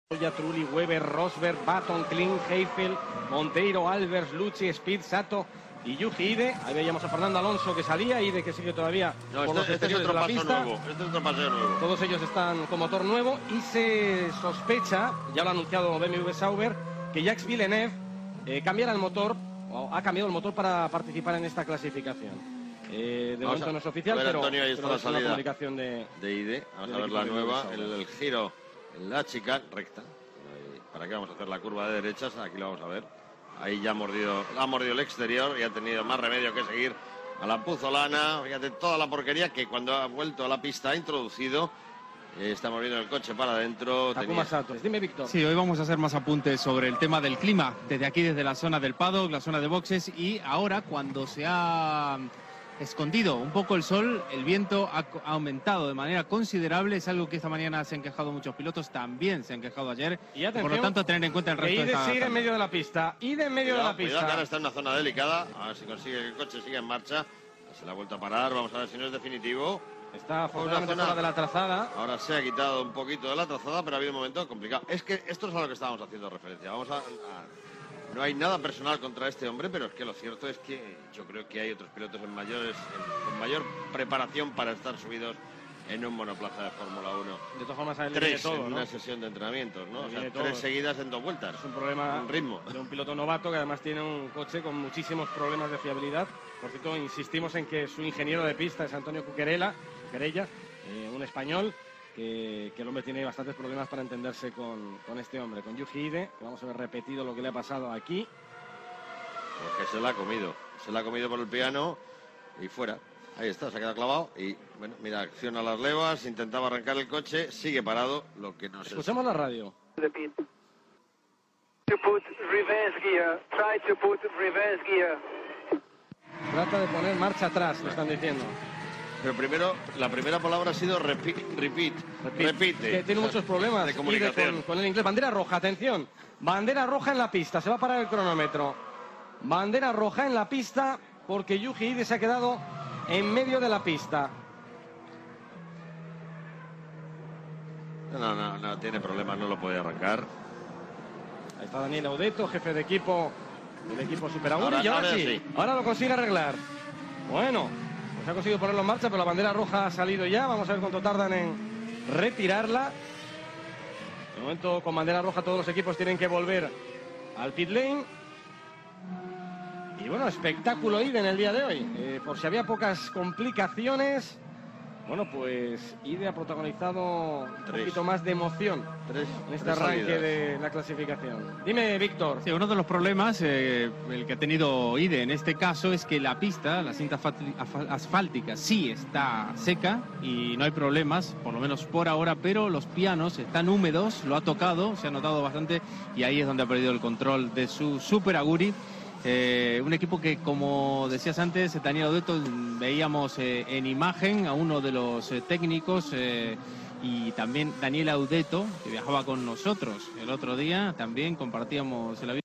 Trulli, Weber, Rosberg, Baton, Kling, Heifel, Monteiro, Albers, Lucci, Speed, Sato y Yuji Ide. Ahí veíamos a Fernando Alonso que salía, Ide que sigue todavía por los exteriores de la pista. Este es otro paseo nuevo. Todos ellos están con motor nuevo y se sospecha, ya lo ha anunciado BMW Sauber, que Jacques Villeneuve cambiará el motor, o ha cambiado el motor para participar en esta clasificación. De momento no es oficial, ver, pero, Antonio, ahí está la salida comunicación de Ide. Vamos a ver la nueva, el giro en la chica recta. ¿Para qué vamos a hacer la curva de derechas? Aquí lo vamos a ver. Ahí ya ha mordido el exterior y ha tenido más remedio que seguir a la puzolana. Fíjate toda la porquería que cuando ha vuelto a la pista ha introducido. Está moviendo el coche para adentro. Takuma Sato. Dime, Víctor. Sí, hoy vamos a hacer más apuntes sobre el tema del clima. Desde aquí, desde la zona del paddock, la zona de boxes. Y ahora, cuando se ha escondido un poco el sol, el viento ha aumentado de manera considerable. Es algo que esta mañana se han quejado muchos pilotos, también se han quejado ayer. Y atención, por lo tanto, a tener en cuenta el resto de esta sigue en medio de la pista. Ide en medio de la pista. Cuidado, que ahora está en una zona delicada. A ver si consigue que el coche siga en marcha. Se la ha vuelto a parar. Vamos a ver si no es definitivo. Está afortunadamente fuera de la trazada. Ahora se ha quitado un poquito de la trazada, pero ha habido un momento complicado. Es que esto es a lo que estábamos haciendo referencia. No hay nada personal contra este hombre, pero es que lo cierto es que yo creo que hay otros pilotos con mayor preparación para estar subidos en un monoplaza de Fórmula 1. De todas formas, a él le Tres viene todo, en ¿no? una sesión de entrenamientos, ¿no? O sea, todo. 3 seguidas en 2 vueltas. Es un problema un ritmo de un piloto novato que además tiene un coche con muchísimos problemas de fiabilidad. Por cierto, insistimos en que su ingeniero de pista es Antonio Cuquerella, un español, que el hombre tiene bastantes problemas para entenderse con este hombre, con Yuji Ide, que vamos a ver repetido lo que le ha pasado aquí. Porque se la ha comido por el piano y fuera. Ahí está, se ha quedado clavado y, bueno, mira, acciona las levas, intentaba arrancar el coche, sigue parado, lo que no sé. Escuchamos la radio. Trata de poner marcha atrás, lo están diciendo. Pero primero, la primera palabra ha sido repite. Que tiene muchos problemas de comunicación con el inglés. Bandera roja, atención. Bandera roja en la pista, se va a parar el cronómetro. Bandera roja en la pista porque Yuji Ide se ha quedado en medio de la pista. No, tiene problemas, no lo puede arrancar. Ahí está Daniel Audetto, jefe de equipo del equipo Super Aguri. Y Ahora sí, ahora lo consigue arreglar. Bueno, pues ha conseguido ponerlo en marcha, pero la bandera roja ha salido ya. Vamos a ver cuánto tardan en retirarla. De momento, con bandera roja, todos los equipos tienen que volver al pit lane. Y bueno, espectáculo Ide en el día de hoy. Por si había pocas complicaciones, bueno, pues Ide ha protagonizado un poquito más de emoción en este arranque de la clasificación. Dime, Víctor. Sí, uno de los problemas, el que ha tenido Ide en este caso, es que la pista, la cinta asfáltica, sí está seca y no hay problemas, por lo menos por ahora, pero los pianos están húmedos, lo ha tocado, se ha notado bastante y ahí es donde ha perdido el control de su Super Aguri. Un equipo que, como decías antes, Daniel Audetto, veíamos en imagen a uno de los técnicos y también Daniel Audetto, que viajaba con nosotros el otro día, también compartíamos el avión.